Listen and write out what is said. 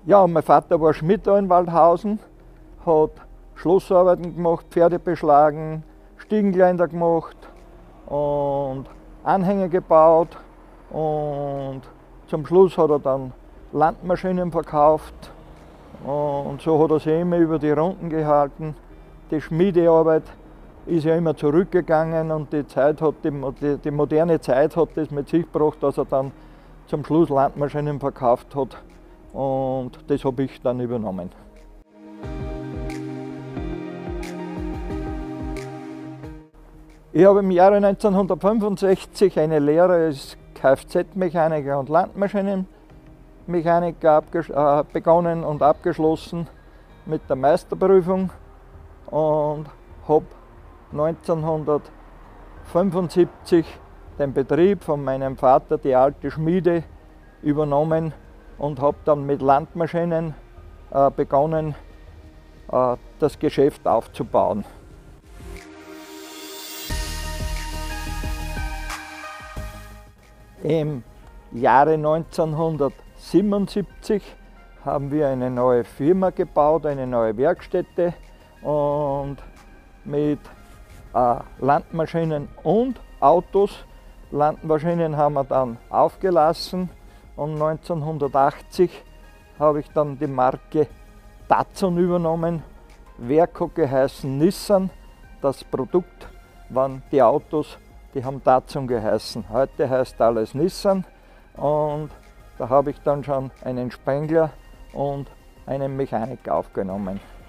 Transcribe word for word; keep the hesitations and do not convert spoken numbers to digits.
Ja, mein Vater war Schmied da in Waldhausen, hat Schlossarbeiten gemacht, Pferde beschlagen, Stiegengeländer gemacht und Anhänger gebaut, und zum Schluss hat er dann Landmaschinen verkauft, und so hat er sich immer über die Runden gehalten. Die Schmiedearbeit ist ja immer zurückgegangen, und die, Zeit hat, die, die moderne Zeit hat das mit sich gebracht, dass er dann zum Schluss Landmaschinen verkauft hat, und das habe ich dann übernommen. Ich habe im Jahre neunzehnhundertfünfundsechzig eine Lehre als Kfz-Mechaniker und Landmaschinenmechaniker äh, begonnen und abgeschlossen mit der Meisterprüfung, und habe neunzehnhundertfünfundsiebzig den Betrieb von meinem Vater, die alte Schmiede, übernommen und habe dann mit Landmaschinen äh, begonnen, äh, das Geschäft aufzubauen. Im Jahre neunzehnhundertsiebenundsiebzig haben wir eine neue Firma gebaut, eine neue Werkstätte, und mit äh, Landmaschinen und Autos. Landmaschinen haben wir dann aufgelassen, und neunzehnhundertachtzig habe ich dann die Marke Datsun übernommen. Werk hat geheißen Nissan. Das Produkt waren die Autos, die haben Datsun geheißen. Heute heißt alles Nissan, und da habe ich dann schon einen Spengler und einen Mechaniker aufgenommen.